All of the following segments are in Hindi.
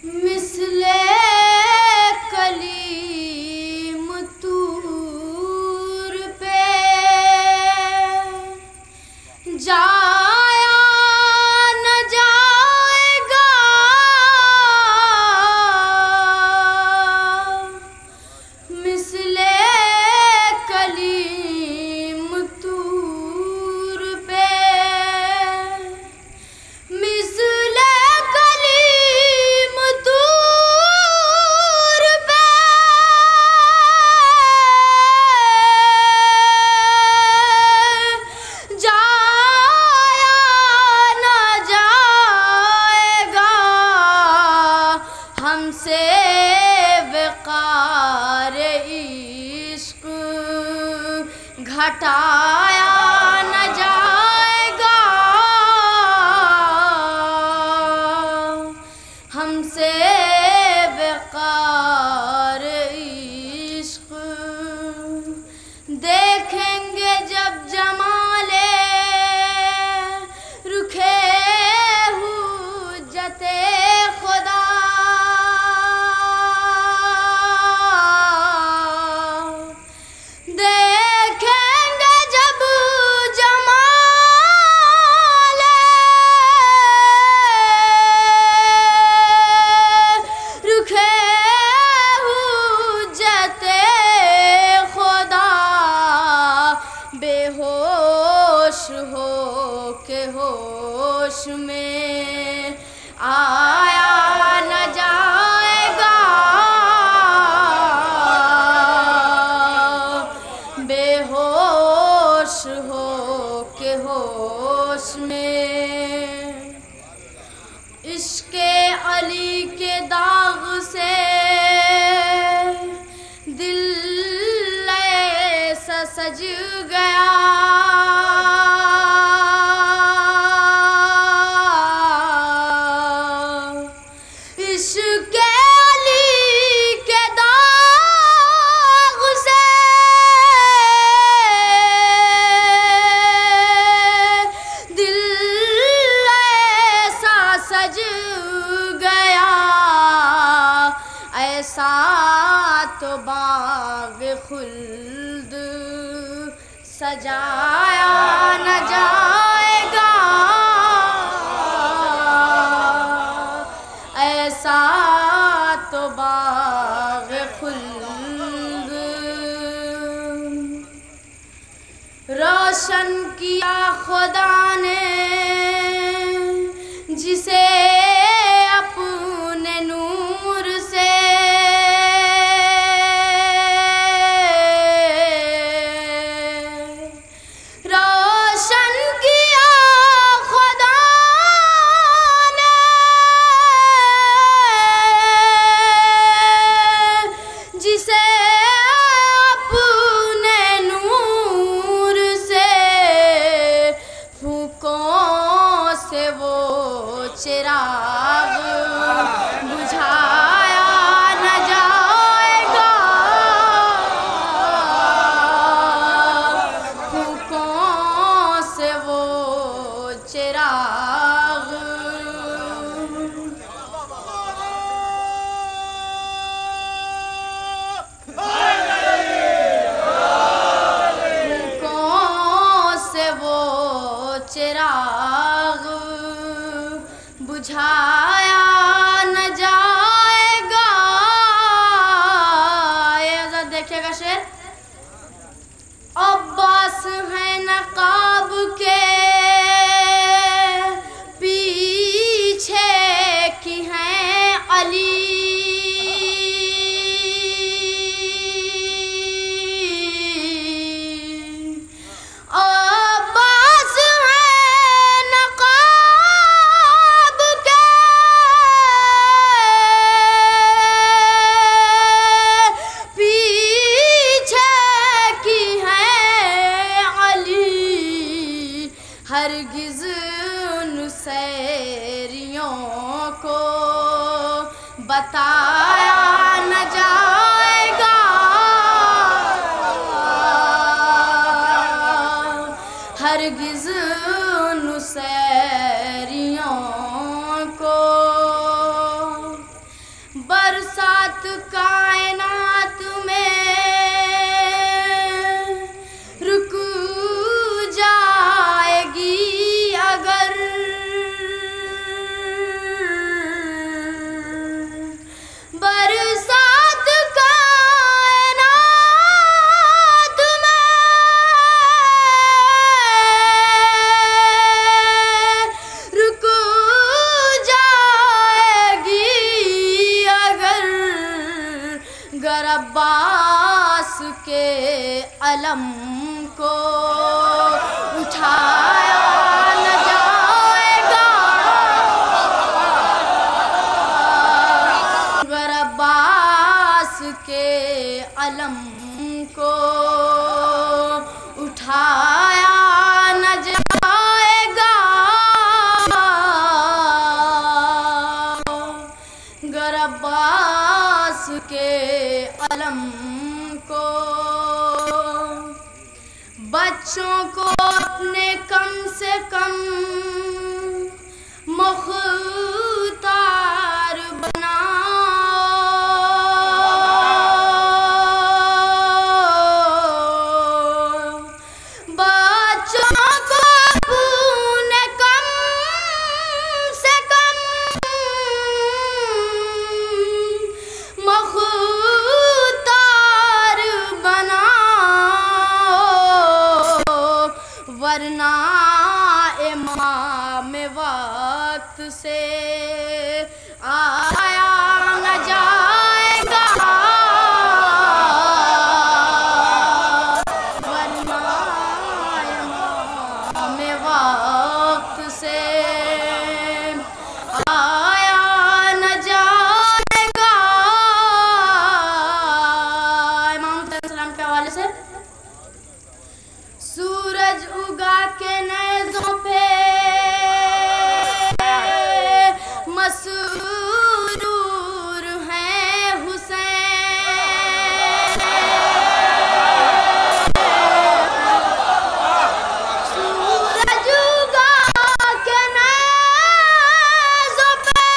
मिसले कलीम तूर पे जाया न जाएगा, मिसले कलीम तूर पे, मिसले कलीम तूर पे जाया न जाएगा, हमसे बेकार इश्क घटाया न जाएगा, हमसे बेकार इश्क देखेंगे जब जमाले रुखे हुज्जते खुदा, देखेंगे जब जमाले रुखे हुज्जते खुदा, बेहोश हो के होश में आया न जाएगा, बेहोश हो के होश में इश्क़े अली के दाग से दिल ऐसा सज गया, इश्क़े अली के दाग से दिल ऐसा सज गया, ऐसा तो बाग खुल्द सजाया न जाएगा, ऐसा तो बाग खुल्द रोशन किया खुदा ने जिसे अपने नूर से, रोशन किया खुदा ने जिसे अपने नूर से, फूकों से वो चिराग बुझाया न जाएगा, फूकों से वो चिराग फूकों से वो चिराग बुझाया न जाएगा। ये जरा देखिएगा शेर, अब्बास है नकाब के पीछे की हैं अली, अब्बास है नकाब के पीछे की हैं अली, हरगिज़ नुसैरियों को बताया न जाएगा, हरगिज़ नुसैरियों को अलम को उठाया न जाएगा, मगर अब्बास के अलम को उठाया न जाएगा, मगर अब्बास के अलम को बच्चों को अपने कम से कम मुख्तार बनाओ, बच्चों को अपने कम से कम मुख्तार बनाओ, वरना इमाम वक्त से आया न जाएगा, वरना इमाम वक्त से आया न जाएगा। इमाम सलाम के हवाले से सूरज उगा के नेज़ों पे मसरूर है हुसैन, सूरज उगा के नेज़ों पे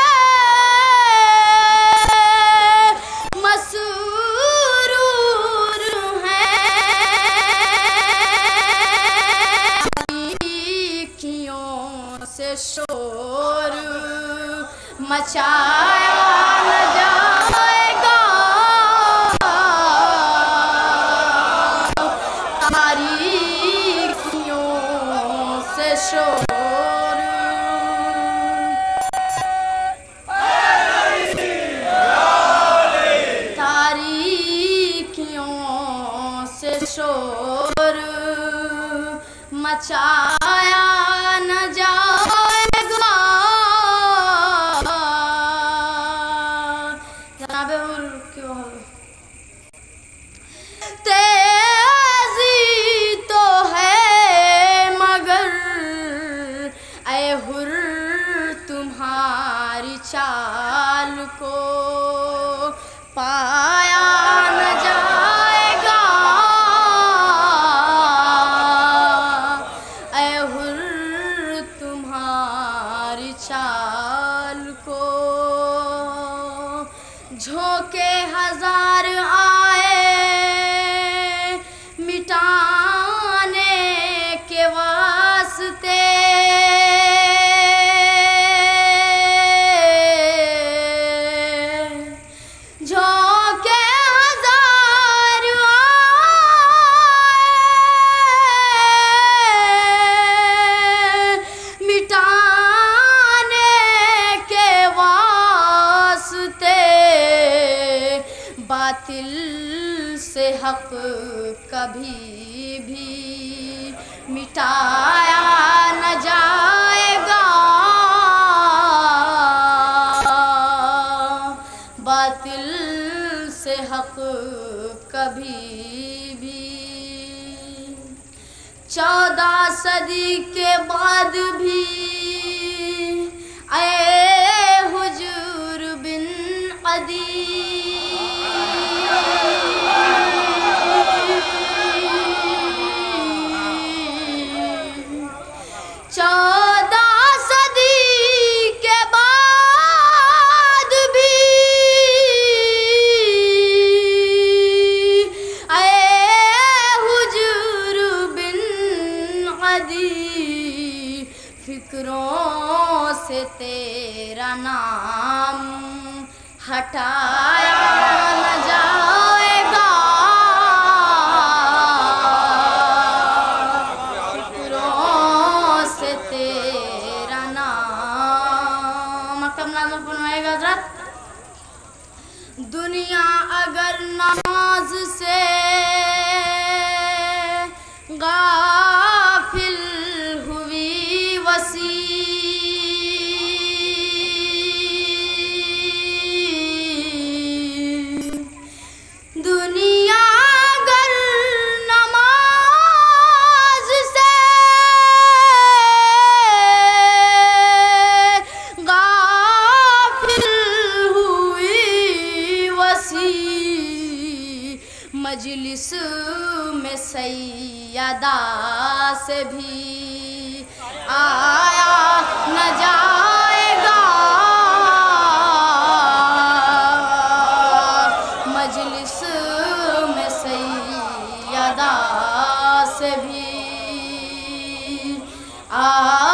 मसरूर है, से शोर मचाया न जाएगा, तारीखियों से शोर, तारीखियों से शोर मचाया न जाएगा। जनाबे हुर क्यों तेजी तो है मगर ऐ हुर तुम्हारी चाल को पाया न जाएगा, ऐ हुर तुम्हारी चाल को झोंके हजार आए मिटाने के वास्ते, झोंके हजार आए मिटाने के वास्ते, बातिल से हक कभी भी मिटाया न जाएगा, बातिल से हक कभी भी। 14 सदी के बाद भी ऐ हुजूर बिन अदी 14 सदी के बाद भी ऐ हुजूर बिन अदी, फिक्रों से तेरा नाम हटाया न जाएगा, फिक्रों से तेरा नाम मकतब नाज़ फरमाएगा हज़रत। दुनिया अगर नमाज से गाफिल हुई वसी दुनिया गर नमाज से गाफिल हुई वसी मजलिस में सैयदा से भी आया न जाएगा मजलिस में सैयदा से भी